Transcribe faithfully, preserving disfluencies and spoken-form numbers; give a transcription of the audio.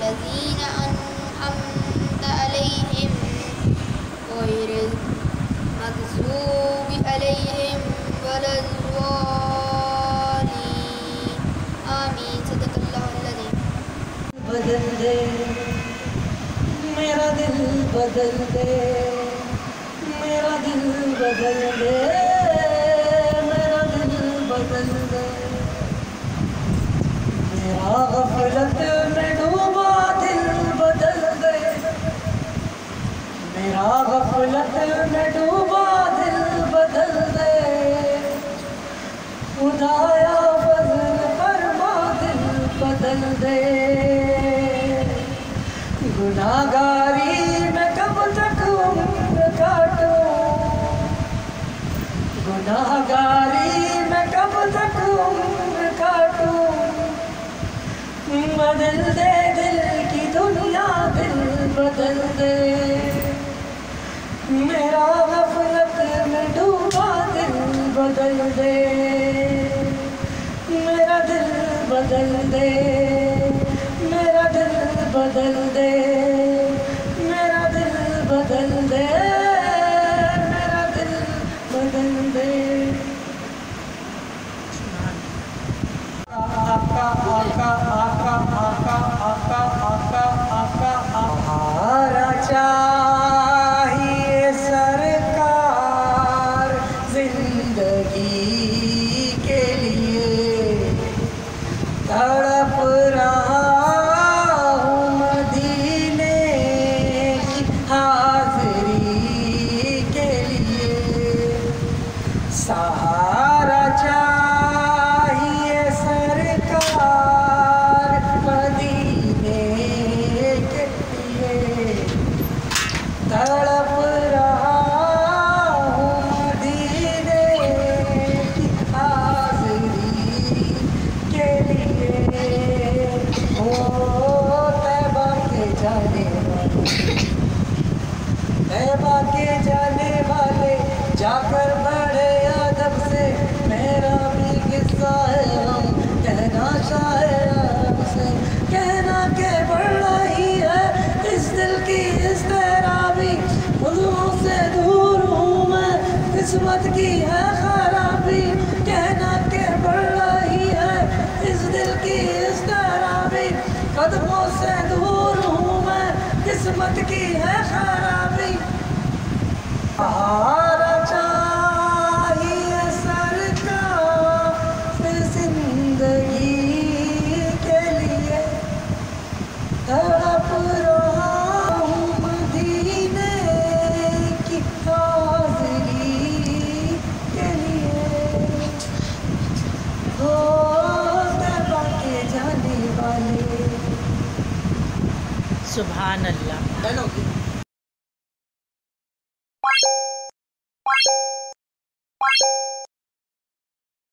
الذين أنعمت عليهم غير المغضوب عليهم ولا الضالين آमीन। सदक़ल्लाहुल अज़ीम। बदल दे मेरा दिल, बदल दे मेरा दिल, बदल दे मेरा दिल, बदल दे। मेरा गफलत में डूबा दिल, बदल दे मेरा गफलत में डूबा दिल, बदल दे। खुदाया फज़ल फरमा दिल, बदल दे। गुनाहगारी में कब तक उम्र काटूं, गुनाहगारी में कब तक उम्र काटूं। बदल दे दिल की दुनिया, दिल बदल दे मेरा गफलत में डूबा दिल, बदल दे मेरा दिल, बदल दे मेरा दिल, बदल दे मेरा दिल, बदल दे मेरा दिल, बदल दे। आका आका आका आका आका आका आका आका चाहिए सरकार जिंदगी के लिए। तड़प रहा हूँ मदीने की हाज़िरी के लिए। सहारा चाहिए सरकार मदीने के लिए। तड़प रहा हूँ मदीने की हाज़िरी के लिए। ओ तैबा के जाने वाले, तैबा के जाने वाले जाकर बड़े अदब से मेरा भी किस्सा है हम कहना शायद से। कहना के बढ़ना ही है इस दिल की इस तरह भी। खुदों से दूर हूँ मैं, किस्मत की है खराबी। कहना के बढ़ना ही है इस दिल की इस तरह भी। कदमों से दूर हूँ मैं, किस्मत की है खराबी। सहारा चाहिए सरकार जिंदगी के लिए। तड़प रहा हूँ मदीने की हाज़िरी के लिए। हो तैबा के जाने वाले। सुभान अल्लाह।